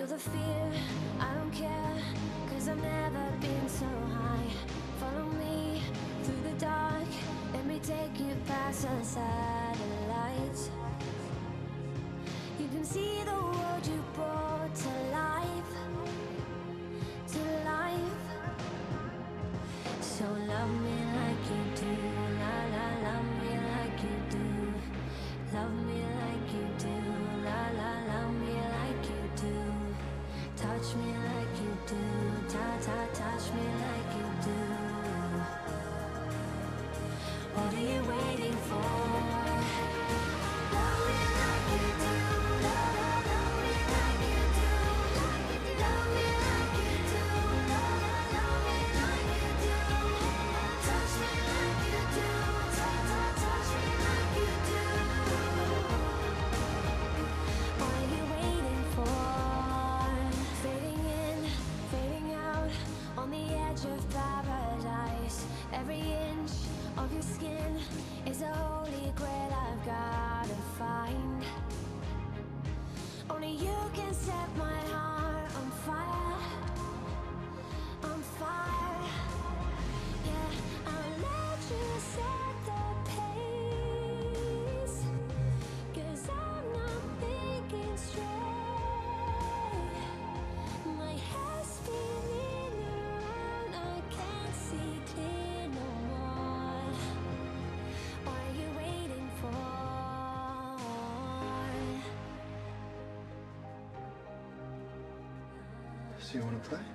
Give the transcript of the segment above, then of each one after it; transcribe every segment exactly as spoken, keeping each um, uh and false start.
Feel the fear, I don't care, cause I've never been so high. Follow me through the dark, let me take you past the satellites. You can see the world you brought to life, to life. So love me like you do, la la, love me like you do. Love me like you do, la la, love me like you do. Touch me like you do, ta ta, touch me like you do. What are you waiting for? Love me like you do, la la, love me like you do. Love me like you do, la la, love me like you do. Touch me like you do, ta ta, touch me like you do. What are you waiting for? Fading in, fading out, on the edge of paradise. Every inch of your skin is a holy grail I've gotta find. Only you can set my heart on fire, on fire. Yeah, I'll let you set the pace, cause I'm not thinking straight. My head's spinning around, I can't see clear no more. What are you waiting for? So you want to play?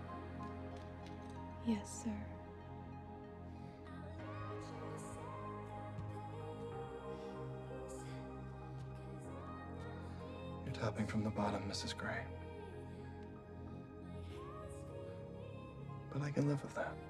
Yes, sir. You're tapping from the bottom, Missus Gray. But I can live with that.